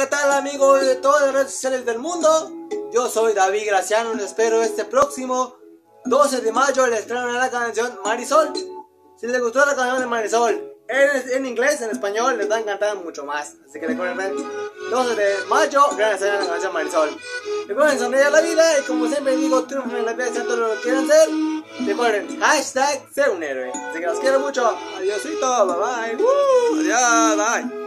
¿qué tal amigos de todas las redes sociales del mundo? Yo soy David Graciano, les espero este próximo 12 de mayo les traigo la canción Marisol. Si les gustó la canción de Marisol en inglés, en español, les va a encantar mucho más. Así que recuerden, 12 de mayo, gran escena la canción Marisol. Recuerden sonreír a la vida y como siempre digo, triunfen en la vida, sean todo lo que quieran ser. Recuerden, hashtag ser un héroe. Así que los quiero mucho. Adiósito, bye bye. Adiós, bye.